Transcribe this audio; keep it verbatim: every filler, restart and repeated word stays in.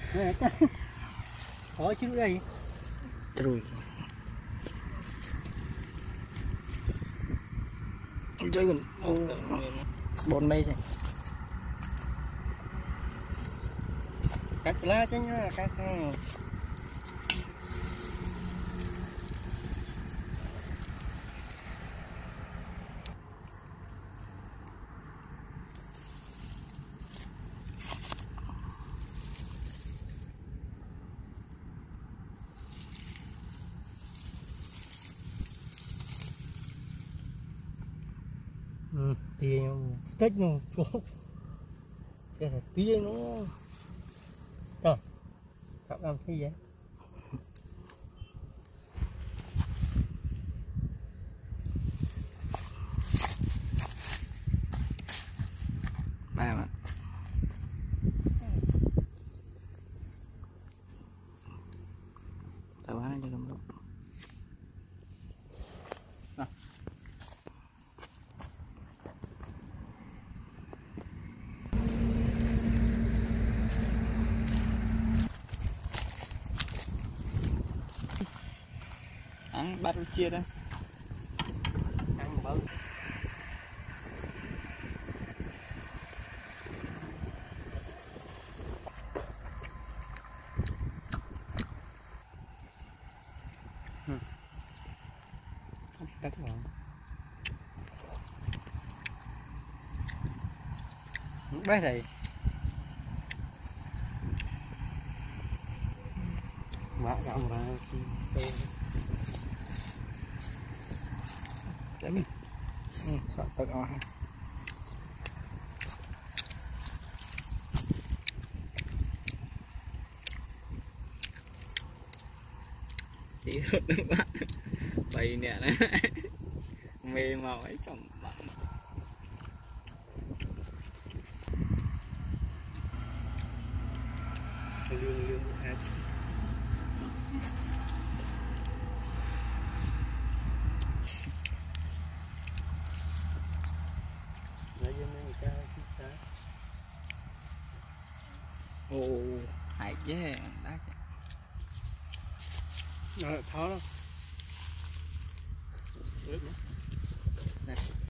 Có chứ đây. Rồi. Chơi gần bốn mấy rồi. Cắt lá chứ nhá, cắt. Ừ, thì tết nó cái là tía nó rồi cặp làm thế vậy Ba mà tao bán cho cầm lúc ăn bắt chia đây ăn bự đất rồi bé này mở rộng ra đấy đi sợ tao ao chỉ nước bạn bày nè này mê màu ấy chồng bạn lương lương hai lấy cho mấy cái cái ồ hay dễ đá nó tháo đó